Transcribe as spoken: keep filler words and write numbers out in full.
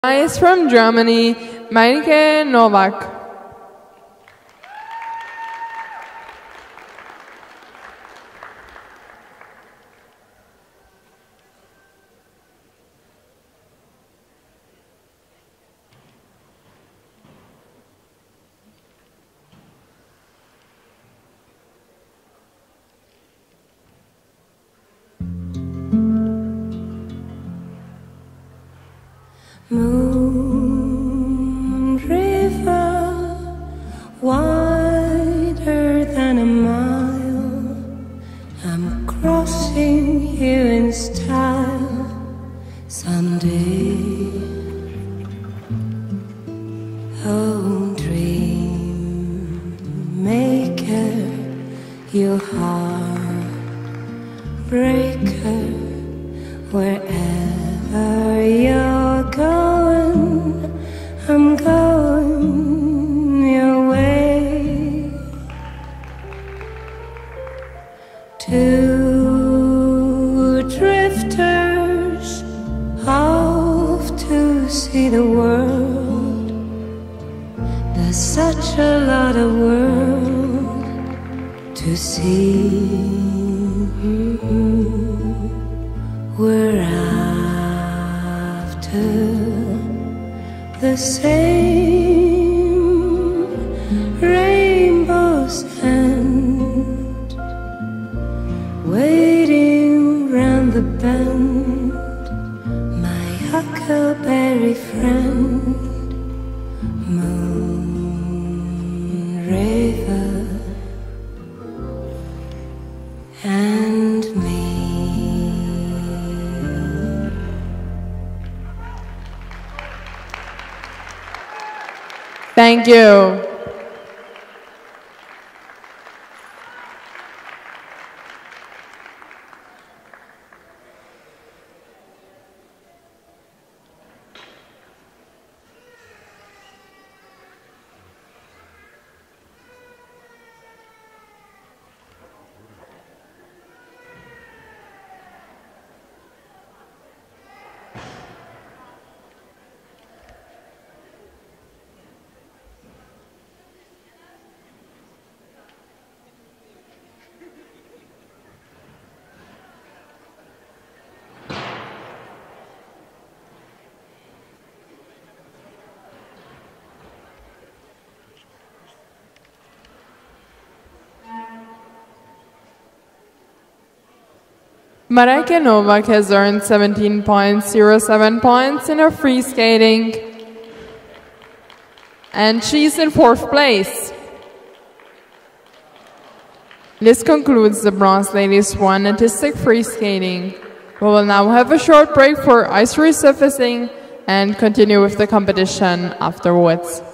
Is from Germany, Maike Novak. Moon river, wider than a mile, I'm crossing you in style someday. Oh, dream maker, you heartbreaker, wherever you're going, I'm going your way. Two drifters off to see the world. There's such a lot of world to see. We're after the same rainbow's end, waiting round the bend, my huckleberry friend, Moon River and me. Thank you. Mareike Novak has earned seventeen point zero seven points in her free skating, and she's in fourth place. This concludes the Bronze Ladies one artistic free skating. We will now have a short break for ice resurfacing and continue with the competition afterwards.